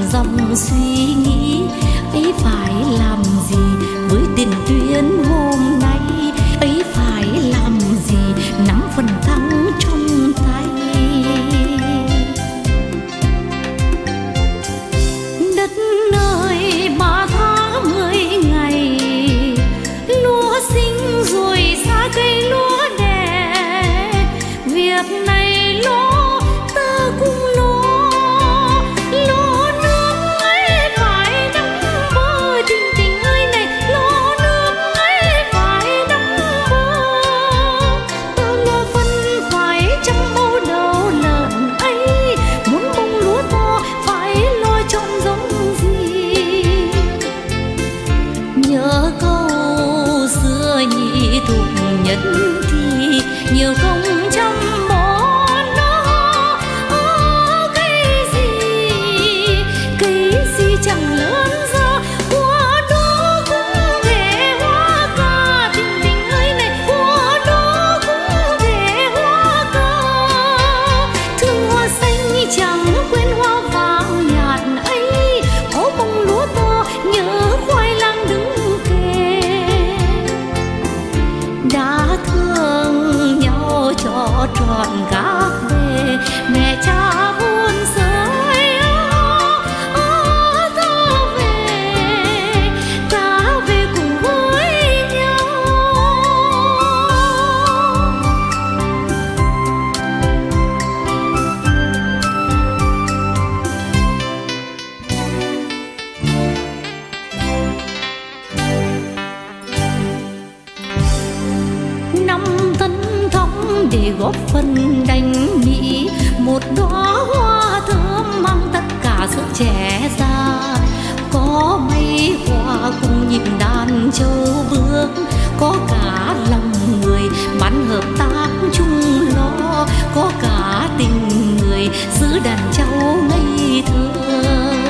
dòng suy nghĩ ấy phải làm gì với tiền tuyến hôm nay, ấy phải làm gì nắm phần thắng trong tay. Đất nơi 3 tháng 10 ngày, lúa sinh rồi xa cây lúa đẻ, việc này lo ta cũng lo. Lo nước ấy phải đắm bơ, tình tình ơi này, lo nước ấy phải đắm bơ. Ta lo phân phải chăm bầu đầu lợn ấy, muốn bông lúa to phải lo chọn giống gì. Nhớ câu xưa nhị thục nhất thì nhiều công chăm bón nó, cây gì chẳng lớn ra, hoa đó cũng thể hoa ca, tình tình ơi này, hoa đó cũng thể hoa ca. Thương hoa xanh chẳng quên hoa vàng nhạt ấy, có bông lúa to nhớ khoai lang đứng kề. Đã thương nhau cho trọn gác về, mẹ cha buồn rơi ta về cùng với nhau. Năm tấn thóc để góp phần đánh Mỹ, một đóa hoa thơm mang tất cả sức trẻ ra. Có mây hoa cùng nhịp đàn châu bước, có cả lòng người bắn hợp tác chung lo, có cả tình người giữ đàn cháu ngây thơ.